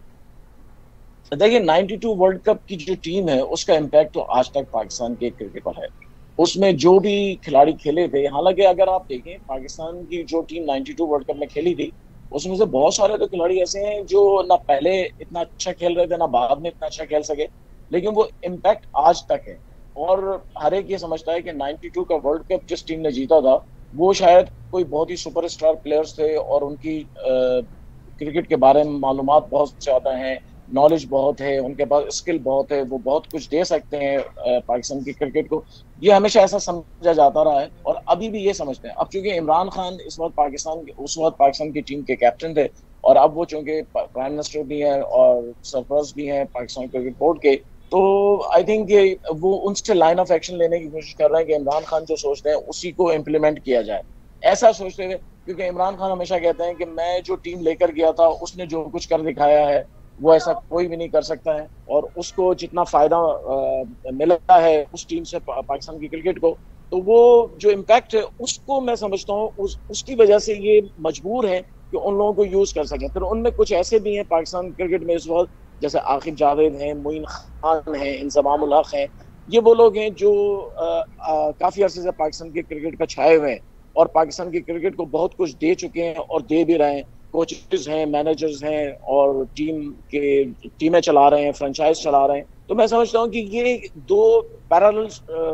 देखिए, बानवे वर्ल्ड कप की जो टीम है उसका इम्पैक्ट तो आज तक पाकिस्तान के क्रिकेट पर है। उसमें जो भी खिलाड़ी खेले थे, हालांकि अगर आप देखें पाकिस्तान की जो टीम बानवे वर्ल्ड कप में खेली थी उसमें से बहुत सारे तो खिलाड़ी ऐसे हैं जो ना पहले इतना अच्छा खेल रहे थे ना बाद में इतना अच्छा खेल सके, लेकिन वो इम्पैक्ट आज तक है। और हर एक ये समझता है कि नाइन्टी टू का वर्ल्ड कप जिस टीम ने जीता था वो शायद कोई बहुत ही सुपरस्टार प्लेयर्स थे और उनकी क्रिकेट के बारे में मालूमात बहुत ज्यादा हैं, नॉलेज बहुत है, उनके पास स्किल बहुत है, वो बहुत कुछ दे सकते हैं पाकिस्तान की क्रिकेट को। ये हमेशा ऐसा समझा जाता रहा है और अभी भी ये समझते हैं। अब चूंकि इमरान खान इस वक्त पाकिस्तान उस वक्त पाकिस्तान की टीम के कैप्टन थे और अब वो चूंकि प्राइम मिनिस्टर भी हैं और सरपरस्त भी हैं पाकिस्तान क्रिकेट बोर्ड के, तो आई थिंक वो उनसे लाइन ऑफ एक्शन लेने की कोशिश कर रहे हैं कि इमरान खान जो सोचते हैं उसी को इम्प्लीमेंट किया जाए, ऐसा सोचते हुए। क्योंकि इमरान खान हमेशा कहते हैं कि मैं जो टीम लेकर गया था उसने जो कुछ कर दिखाया है वो ऐसा कोई भी नहीं कर सकता है, और उसको जितना फायदा मिला है उस टीम से पा, पाकिस्तान की क्रिकेट को, तो वो जो इम्पैक्ट है उसको मैं समझता हूँ उस उसकी वजह से ये मजबूर है कि उन लोगों को यूज कर सकें। फिर उनमें कुछ ऐसे भी हैं पाकिस्तान क्रिकेट में इस वक्त, जैसे आकिब जावेद हैं, मोइन खान हैं, इंजमाम उल हक हैं, ये वो लोग हैं जो आ, आ, काफी अरसे से पाकिस्तान की क्रिकेट का छाए हुए हैं और पाकिस्तान की क्रिकेट को बहुत कुछ दे चुके हैं और दे भी रहे हैं। कोचेस हैं, मैनेजर्स हैं और टीम के टीमें चला रहे हैं, फ्रेंचाइज चला रहे हैं। तो मैं समझता हूँ कि ये दो पैरेलल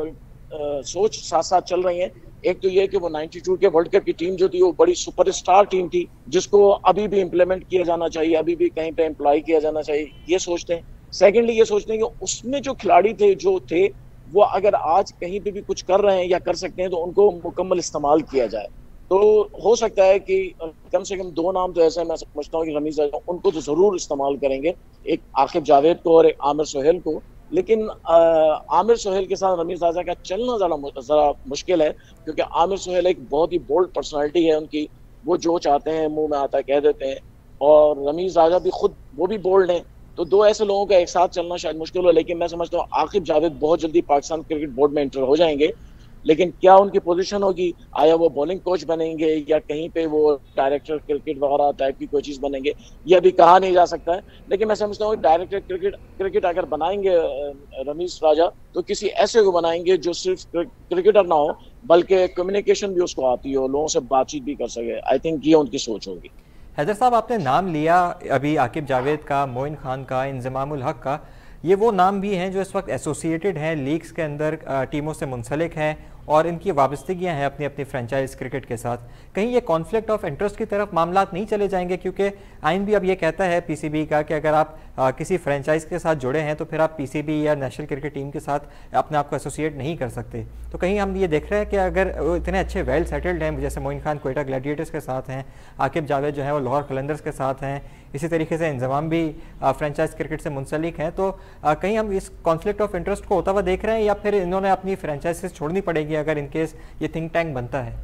सोच साथ साथ चल रही हैं। एक तो ये कि वो नाइन्टी टू के वर्ल्ड कप की टीम जो थी वो बड़ी सुपरस्टार टीम थी जिसको अभी भी इम्प्लीमेंट किया जाना चाहिए, अभी भी कहीं पे एम्प्लॉय किया जाना चाहिए, ये सोचते हैं। सेकेंडली ये सोचते हैं कि उसमें जो खिलाड़ी थे जो थे वो अगर आज कहीं पे भी कुछ कर रहे हैं या कर सकते हैं तो उनको मुकम्मल इस्तेमाल किया जाए। तो हो सकता है कि कम से कम दो नाम तो ऐसे मैं समझता हूँ कि रमीज राजा उनको तो जरूर इस्तेमाल करेंगे, एक आकिब जावेद को और एक आमिर सोहेल को। लेकिन आमिर सोहेल के साथ रमीज राजा का चलना जरा जरा मुश्किल है, क्योंकि आमिर सोहेल एक बहुत ही बोल्ड पर्सनालिटी है उनकी, वो जो चाहते हैं मुंह में आता कह देते हैं, और रमीज राजा भी खुद वो भी बोल्ड हैं। तो दो ऐसे लोगों का एक साथ चलना शायद मुश्किल हो, लेकिन मैं समझता हूँ आकिब जावेद बहुत जल्दी पाकिस्तान क्रिकेट बोर्ड में एंटर हो जाएंगे। लेकिन क्या उनकी पोजीशन होगी, आया वो बॉलिंग कोच बनेंगे या कहीं पे वो डायरेक्टर क्रिकेट वगैरह टाइप की कोई चीज बनेंगे, ये अभी कहा नहीं जा सकता है। लेकिन मैं समझता हूँ डायरेक्टर क्रिकेट क्रिकेट अगर बनाएंगे रमीज राजा तो किसी ऐसे को बनाएंगे जो सिर्फ क्रिकेटर ना हो बल्कि कम्युनिकेशन भी उसको आती हो, लोगों से बातचीत भी कर सके। आई थिंक ये उनकी सोच होगी। हैदर साहब, आपने नाम लिया अभी आकिब जावेद का, मोइन खान का, इंजमाम उल हक का, ये वो नाम भी हैं जो इस वक्त एसोसिएटेड हैं, लीग्स के अंदर टीमों से मुंसलिक हैं और इनकी वाबस्तगियां हैं अपनी अपनी फ्रेंचाइज क्रिकेट के साथ। कहीं ये कॉन्फ्लिक्ट ऑफ इंटरेस्ट की तरफ मामला नहीं चले जाएंगे? क्योंकि आइन भी अब ये कहता है पीसीबी का कि अगर आप आ, किसी फ्रेंचाइज के साथ जुड़े हैं तो फिर आप पीसीबी या नेशनल क्रिकेट टीम के साथ अपने आप को एसोसिएट नहीं कर सकते। तो कहीं हम ये देख रहे हैं कि अगर वो इतने अच्छे वेल सेटल्ड हैं, जैसे मोइन खान क्वेटा ग्लैडिएटर्स के साथ हैं, आकिब जावेद जो है वो लाहौर कलंदर्स के साथ हैं, इसी तरीके से इंजमाम भी फ्रेंचाइज क्रिकेट से मुंसलिक हैं, तो आ, कहीं हम इस कॉन्फ्लिक्ट ऑफ इंटरेस्ट को होता हुआ देख रहे हैं या फिर इन्होंने अपनी फ्रेंचाइज से छोड़नी पड़ेगी अगर इनकेस ये थिंक टैंक बनता है?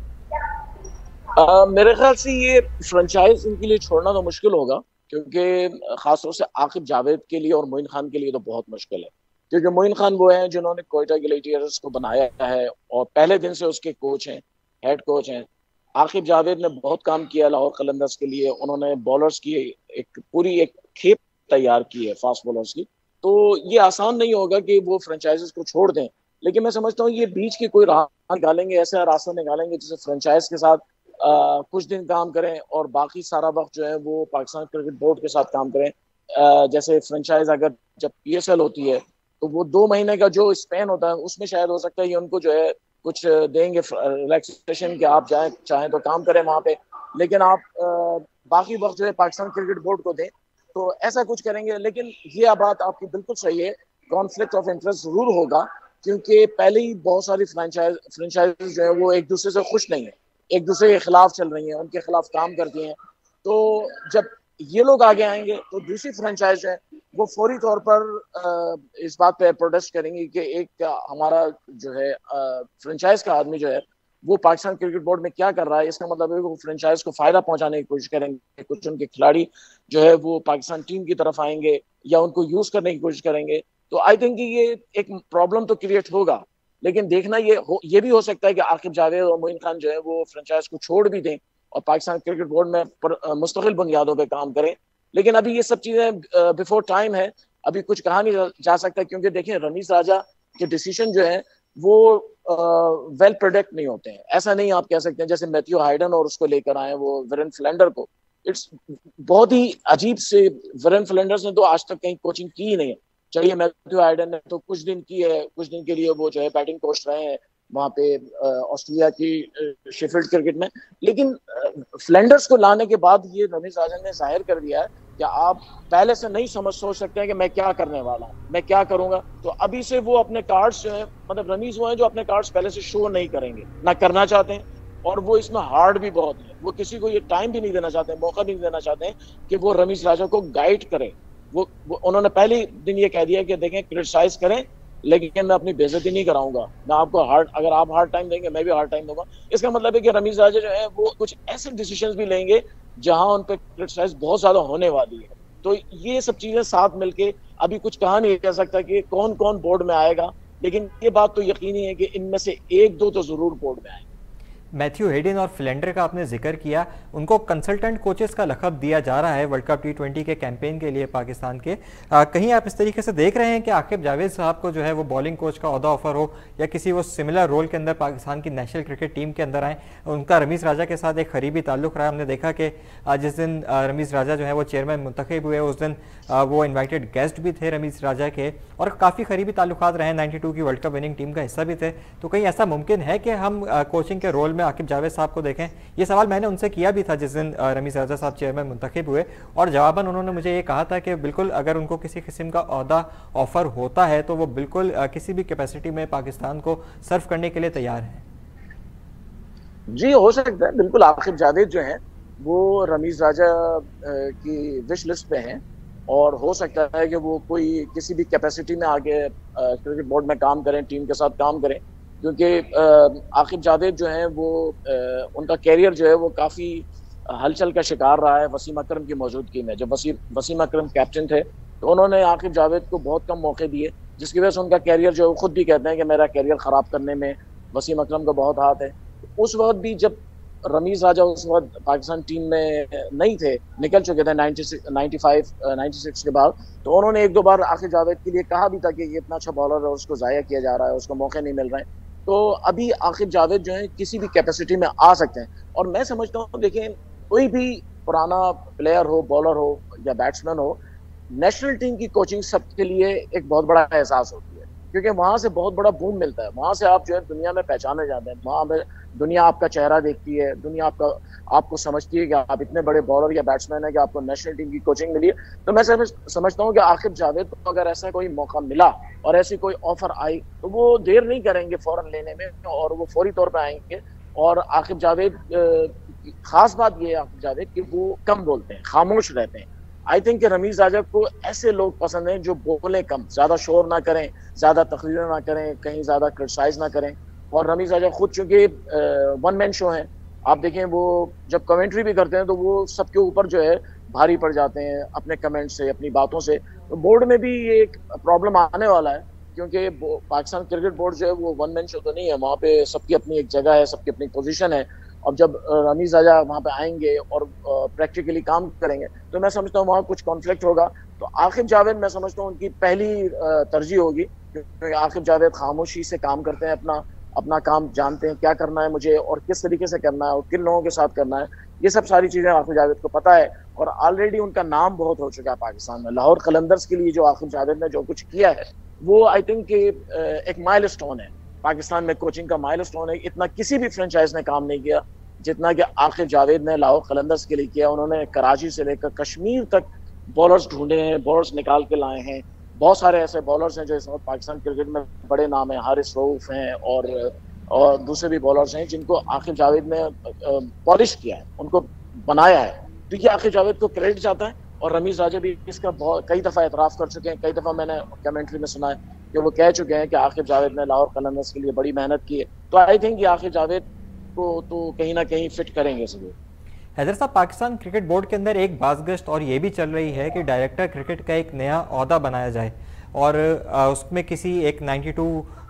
आ, मेरे ख्याल से ये फ्रेंचाइज इनके लिए छोड़ना तो मुश्किल होगा, क्योंकि खासतौर से आकिब जावेद के लिए और मोइन खान के लिए तो बहुत मुश्किल है। क्योंकि मोइन खान वो हैं जिन्होंने क्वेटा ग्लैडिएटर्स को बनाया है और पहले दिन से उसके कोच हैं, हेड कोच हैं। आकिब जावेद ने बहुत काम किया लाहौर कलंदर्स के लिए, उन्होंने बॉलर्स की एक पूरी एक खेप तैयार की है फास्ट बॉलर्स की। तो ये आसान नहीं होगा कि वो फ्रेंचाइजेस को छोड़ दें, लेकिन मैं समझता हूँ ये बीच की कोई राह निकालेंगे, ऐसा रास्ता निकालेंगे जिससे फ्रेंचाइज के साथ आ, कुछ दिन काम करें और बाकी सारा वक्त जो है वो पाकिस्तान क्रिकेट बोर्ड के साथ काम करें। आ, जैसे फ्रेंचाइज अगर जब पीएसएल होती है तो वो दो महीने का जो स्पेन होता है उसमें शायद हो सकता है ये उनको जो है कुछ देंगे रिलैक्सेशन कि आप जाए चाहें तो काम करें वहां पे, लेकिन आप आ, बाकी वक्त जो है पाकिस्तान क्रिकेट बोर्ड को दें, तो ऐसा कुछ करेंगे। लेकिन ये बात आपकी बिल्कुल सही है, कॉन्फ्लिक्ट ऑफ इंटरेस्ट जरूर होगा, क्योंकि पहले ही बहुत सारी फ्रेंचाइज फ्रेंचाइज जो है वो एक दूसरे से खुश नहीं है, एक दूसरे के खिलाफ चल रही हैं, उनके खिलाफ काम करती हैं। तो जब ये लोग आगे आएंगे तो दूसरी फ्रेंचाइज है वो फौरी तौर पर इस बात पे प्रोटेस्ट करेंगी कि एक हमारा जो है फ्रेंचाइज का आदमी जो है वो पाकिस्तान क्रिकेट बोर्ड में क्या कर रहा है। इसका मतलब है वो फ्रेंचाइज को फायदा पहुंचाने की कोशिश करेंगे, कुछ उनके खिलाड़ी जो है वो पाकिस्तान टीम की तरफ आएंगे या उनको यूज करने की कोशिश करेंगे। तो आई थिंक ये एक प्रॉब्लम तो क्रिएट होगा, लेकिन देखना ये हो, ये भी हो सकता है कि आकिब जावेद और मोइन खान जो है वो फ्रेंचाइज को छोड़ भी दें और पाकिस्तान क्रिकेट बोर्ड में मुस्तकिल बुनियादों पे काम करें। लेकिन अभी ये सब चीजें बिफोर टाइम है, अभी कुछ कहा नहीं जा सकता, क्योंकि देखिए रमीज राजा के डिसीजन जो है वो वेल प्रोडक्ट नहीं होते हैं। ऐसा नहीं आप कह सकते हैं जैसे मैथ्यू हाइडन और उसको लेकर आए वो विरेन फ्लैंडर को, इट्स बहुत ही अजीब से। वरन फ्लैंडर्स ने तो आज तक कहीं कोचिंग की ही नहीं है। चलिए मैथ्यू हाइडन ने तो कुछ दिन की है, कुछ दिन के लिए वो जो है बैटिंग कोच रहे हैं वहां पे ऑस्ट्रेलिया की शेफील्ड क्रिकेट में, लेकिन फ्लैंडर्स को लाने के बाद ये रमीज राजन ने जाहिर कर दिया है कि आप पहले से नहीं समझ सोच सकते हैं कि मैं क्या करने वाला हूँ, मैं क्या करूंगा। तो अभी से वो अपने कार्ड्स जो है, मतलब रमीज वो है जो अपने कार्ड्स पहले से शो नहीं करेंगे, ना करना चाहते हैं, और वो इसमें हार्ड भी बहुत है। वो किसी को ये टाइम भी नहीं देना चाहते, मौका भी नहीं देना चाहते हैं कि वो रमीज राजा को गाइड करे। वो, वो उन्होंने पहले दिन ये कह दिया कि देखें क्रिटिसाइज करें लेकिन मैं अपनी बेइज्जती नहीं कराऊंगा, मैं आपको हार्ड, अगर आप हार्ड टाइम देंगे मैं भी हार्ड टाइम दूंगा। इसका मतलब है कि रमीज राजा जो है वो कुछ ऐसे डिसीजंस भी लेंगे जहां उन पर क्रिटिसाइज बहुत ज्यादा होने वाली है। तो ये सब चीजें साथ मिलके अभी कुछ कहा नहीं जा सकता कि कौन कौन बोर्ड में आएगा, लेकिन ये बात तो यकीनी है कि इनमें से एक दो तो जरूर बोर्ड में आएंगे। मैथ्यू हेडन और फ्लैंडर का आपने जिक्र किया, उनको कंसल्टेंट कोचेस का लक़ब दिया जा रहा है वर्ल्ड कप टी ट्वेंटी के कैंपेन के लिए पाकिस्तान के। आ, कहीं आप इस तरीके से देख रहे हैं कि आकिब जावेद साहब को जो है वो बॉलिंग कोच का ओहदा ऑफर हो या किसी वो सिमिलर रोल के अंदर पाकिस्तान की नेशनल क्रिकेट टीम के अंदर आए? उनका रमीज़ राजा के साथ एक करीबी ताल्लुक रहा। हमने देखा कि जिस दिन रमीज़ राजा जो है वो चेयरमैन मुंतखब हुए उस दिन वो इन्वाइटेड गेस्ट भी थे रमीज़ राजा के, और काफ़ी करीबी ताल्लुकात रहे, नाइन्टी टू की वर्ल्ड कप विनिंग टीम का हिस्सा भी थे। तो कहीं ऐसा मुमकिन है कि हम कोचिंग के रोल में आकिब जावेद साहब को देखें? ये सवाल मैंने उनसे किया भी था जिस दिन रमीज़ राजा साहब चेयरमैन मुंतखब हुए, और जवाबन उन्होंने मुझे ये कहा था कि बिल्कुल अगर उनको किसी किस्म का ओहदा ऑफर होता है तो वो बिल्कुल किसी भी कैपेसिटी में पाकिस्तान को सर्व करने के लिए तैयार है। जी हो सकता है, बिल्कुल। आकिब जावेद जो है वो रमीज़ राजा की विश लिस्ट पे हैं, और हो सकता है कि वो कोई किसी भी कैपेसिटी में आगे क्रिकेट बोर्ड में काम करें, टीम के साथ काम करें, क्योंकि आकिब जावेद जो है वो आ, उनका कैरियर जो है वो काफ़ी हलचल का शिकार रहा है वसीम अकरम की मौजूदगी में। जब वसीम वसीम अकरम कैप्टन थे तो उन्होंने आकिब जावेद को बहुत कम मौके दिए, जिसकी वजह से उनका कैरियर जो है खुद भी कहते हैं कि मेरा कैरियर ख़राब करने में वसीम अकरम का बहुत हाथ है। उस वक्त भी जब रमीज़ राजा उस वक्त पाकिस्तान टीम में नहीं थे, निकल चुके थे नाइन्टी फाइव नाइन्टी सिक्स के बाद, तो उन्होंने एक दो बार आकिब जावेद के लिए कहा भी था कि ये इतना अच्छा बॉलर है, उसको ज़ाया किया जा रहा है, उसको मौके नहीं मिल रहे हैं। तो अभी आकिब जावेद जो है किसी भी कैपेसिटी में आ सकते हैं, और मैं समझता हूँ देखें कोई भी पुराना प्लेयर हो, बॉलर हो या बैट्समैन हो, नेशनल टीम की कोचिंग सबके लिए एक बहुत बड़ा एहसास होती है, क्योंकि वहां से बहुत बड़ा बूम मिलता है। वहां से आप जो है दुनिया में पहचाने जाते हैं, वहां पे दुनिया आपका चेहरा देखती है, दुनिया आपका आपको समझती है कि आप इतने बड़े बॉलर या बैट्समैन है कि आपको नेशनल टीम की कोचिंग मिली है। तो मैं समझ समझता हूँ कि आकिब जावेद को अगर ऐसा कोई मौका मिला और ऐसी कोई ऑफर आई तो वो देर नहीं करेंगे फौरन लेने में, और वो फौरी तौर पर आएंगे। और आकिब जावेद, खास बात ये है आकिब जावेद कि वो कम बोलते हैं, खामोश रहते हैं। आई थिंक रमीज़ राजा को ऐसे लोग पसंद हैं जो बोले कम, ज्यादा शोर ना करें, ज्यादा तकरीरें ना करें, कहीं ज्यादा क्रिटिसाइज ना करें। और रमीज़ राजा खुद चूंकि वन मैन शो हैं, आप देखें वो जब कमेंट्री भी करते हैं तो वो सबके ऊपर जो है भारी पड़ जाते हैं अपने कमेंट से, अपनी बातों से। तो बोर्ड में भी ये एक प्रॉब्लम आने वाला है, क्योंकि पाकिस्तान क्रिकेट बोर्ड जो है वो वन मैन शो तो नहीं है, वहाँ पे सबकी अपनी एक जगह है, सबकी अपनी पोजीशन है। अब जब रमीज़ राजा वहाँ पे आएंगे और प्रैक्टिकली काम करेंगे तो मैं समझता हूँ वहाँ कुछ कॉन्फ्लिक्ट होगा। तो आकिब जावेद मैं समझता हूँ उनकी पहली तरजीह होगी, क्योंकि आकिब जावेद खामोशी से काम करते हैं, अपना अपना काम जानते हैं, क्या करना है मुझे और किस तरीके से करना है और किन लोगों के साथ करना है, ये सब सारी चीजें आकिब जावेद को पता है। और ऑलरेडी उनका नाम बहुत हो चुका है पाकिस्तान में। लाहौर कलंदर्स के लिए जो आकिब जावेद ने जो कुछ किया है वो आई थिंक एक माइलस्टोन है, पाकिस्तान में कोचिंग का माइलस्टोन है। इतना किसी भी फ्रेंचाइज ने काम नहीं किया जितना कि आकिब जावेद ने लाहौर कलंदर्स के लिए किया। उन्होंने कराची से लेकर कश्मीर तक बॉलर्स ढूंढे हैं, बॉलर्स निकाल के लाए हैं। बहुत सारे ऐसे बॉलर्स हैं जो इस वक्त पाकिस्तान क्रिकेट में बड़े नाम हैं, हारिस रऊफ हैं और और दूसरे भी बॉलर्स हैं जिनको आकिब जावेद ने पॉलिश किया है, उनको बनाया है। तो ये आकिब जावेद को क्रेडिट जाता है। और रमीज़ राजा भी इसका बहुत कई दफ़ा एतराफ़ कर चुके हैं, कई दफ़ा मैंने कमेंट्री में सुना है कि वो कह चुके हैं कि आकिब जावेद ने लाहौर कलंदर्स के लिए बड़ी मेहनत की है। तो आई थिंक ये आकिब जावेद को तो कहीं ना कहीं फिट करेंगे सभी। हैदर साहब, पाकिस्तान क्रिकेट बोर्ड के अंदर एक बाज़गश्त और ये भी चल रही है कि डायरेक्टर क्रिकेट का एक नया ओहदा बनाया जाए और उसमें किसी एक नाइन्टी टू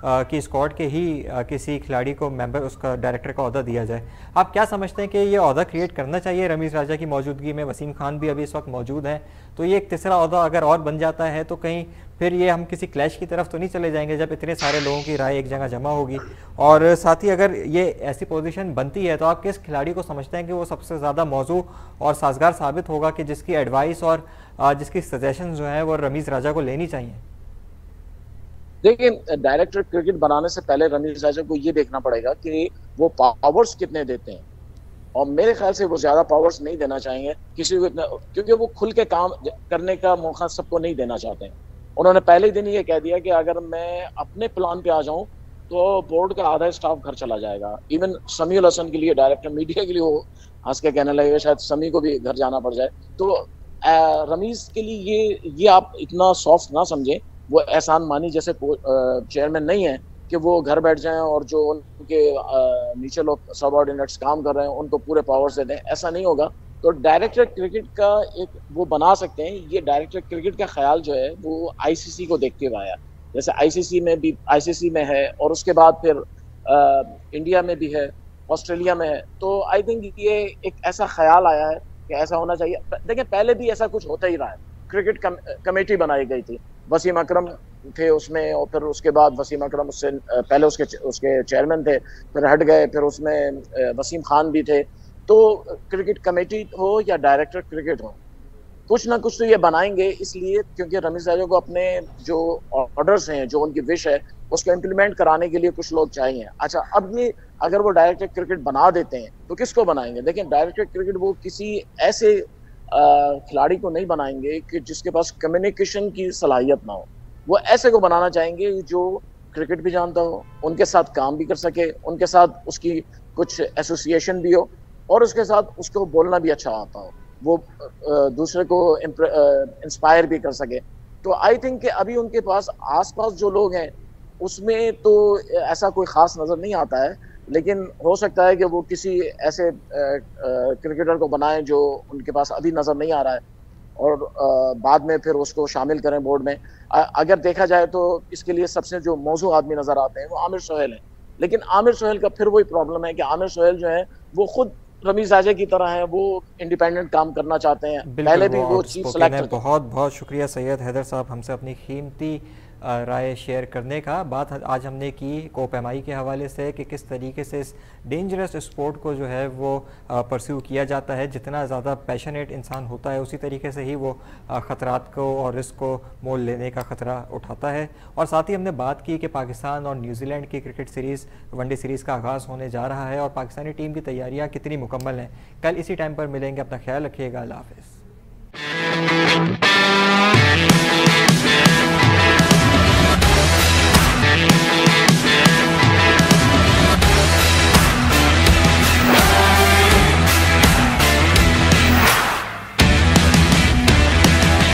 कि स्क्वाड के ही किसी खिलाड़ी को मेंबर उसका डायरेक्टर का ओहदा दिया जाए। आप क्या समझते हैं कि ये ओहदा क्रिएट करना चाहिए रमीज़ राजा की मौजूदगी में? वसीम खान भी अभी इस वक्त मौजूद हैं, तो ये एक तीसरा ओहदा अगर और बन जाता है तो कहीं फिर ये हम किसी क्लैश की तरफ तो नहीं चले जाएंगे जब इतने सारे लोगों की राय एक जगह जमा होगी? और साथ ही अगर ये ऐसी पोजीशन बनती है तो आप किस खिलाड़ी को समझते हैं कि वो सबसे ज़्यादा मौजू और साजगार साबित होगा कि जिसकी एडवाइस और जिसकी सजेशन जो है वो रमीज़ राजा को लेनी चाहिए? देखिए, डायरेक्टर क्रिकेट बनाने से पहले रमीज़ राजा को ये देखना पड़ेगा कि वो पावर्स कितने देते हैं, और मेरे ख्याल से वो ज्यादा पावर्स नहीं देना चाहेंगे किसी को इतना, क्योंकि वो खुल के काम करने का मौका सबको नहीं देना चाहते हैं। उन्होंने पहले ही दिन ये कह दिया कि अगर मैं अपने प्लान पे आ जाऊं तो बोर्ड का आधा स्टाफ घर चला जाएगा। इवन समीउल हसन के लिए, डायरेक्टर मीडिया के लिए, वो हंस के कहने लगे शायद समी को भी घर जाना पड़ जाए। तो रमीज के लिए ये ये आप इतना सॉफ्ट ना समझें। वो एहसान मानी जैसे चेयरमैन नहीं है कि वो घर बैठ जाएं और जो उनके नीचे लोग सबऑर्डिनेट्स काम कर रहे हैं उनको पूरे पावर्स दे दें, ऐसा नहीं होगा। तो डायरेक्टर क्रिकेट का एक वो बना सकते हैं। ये डायरेक्टर क्रिकेट का ख्याल जो है वो आईसीसी को देखते हुए आया, जैसे आईसीसी में भी आईसीसी में है और उसके बाद फिर आ, इंडिया में भी है, ऑस्ट्रेलिया में है। तो आई थिंक ये एक ऐसा ख्याल आया है कि ऐसा होना चाहिए। देखिए, पहले भी ऐसा कुछ होता ही रहा है। क्रिकेट कम, कमेटी बनाई गई थी, वसीम अकरम थे उसमें, और फिर उसके बाद वसीम अकरम उससे पहले उसके उसके चेयरमैन थे, फिर हट गए, फिर उसमें वसीम खान भी थे। तो क्रिकेट कमेटी हो या डायरेक्टर क्रिकेट हो, कुछ ना कुछ तो ये बनाएंगे, इसलिए क्योंकि रमीज राजा को अपने जो ऑर्डर्स हैं, जो उनकी विश है, उसको इम्प्लीमेंट कराने के लिए कुछ लोग चाहिए। अच्छा, अब ये अगर वो डायरेक्टर क्रिकेट बना देते हैं तो किसको बनाएंगे? देखिए, डायरेक्टर क्रिकेट वो किसी ऐसे खिलाड़ी को नहीं बनाएंगे कि जिसके पास कम्युनिकेशन की सलाहियत ना हो। वो ऐसे को बनाना चाहेंगे जो क्रिकेट भी जानता हो, उनके साथ काम भी कर सके, उनके साथ उसकी कुछ एसोसिएशन भी हो, और उसके साथ उसको बोलना भी अच्छा आता हो, वो दूसरे को इंस्पायर भी कर सके। तो आई थिंक कि अभी उनके पास आसपास जो लोग हैं उसमें तो ऐसा कोई खास नजर नहीं आता है, लेकिन हो सकता है कि वो किसी ऐसे क्रिकेटर को बनाएं जो उनके पास अभी नजर नहीं आ रहा है, और बाद में फिर उसको शामिल करें बोर्ड में। अगर देखा जाए तो इसके लिए सबसे जो मौजू आदमी नजर आते हैं वो आमिर सोहेल है, लेकिन आमिर सोहेल का फिर वही प्रॉब्लम है कि आमिर सोहेल जो है वो खुद रमीज राजा की तरह है, वो इंडिपेंडेंट काम करना चाहते हैं। पहले भी वो चीफ सेलेक्टर। बहुत बहुत शुक्रिया सैयद हैदर साहब हमसे अपनी कीमती राय शेयर करने का। बात आज हमने की कोपैमाई के हवाले से कि किस तरीके से इस डेंजरस स्पोर्ट को जो है वो परस्यू किया जाता है। जितना ज़्यादा पैशनेट इंसान होता है उसी तरीके से ही वो ख़तरात को और रिस्क को मोल लेने का ख़तरा उठाता है। और साथ ही हमने बात की कि पाकिस्तान और न्यूजीलैंड की क्रिकेट सीरीज़, वनडे सीरीज़ का आगाज़ होने जा रहा है और पाकिस्तानी टीम की तैयारियाँ कितनी मुकम्मल हैं। कल इसी टाइम पर मिलेंगे, अपना ख्याल रखिएगा, अल्लाह हाफ़िज़।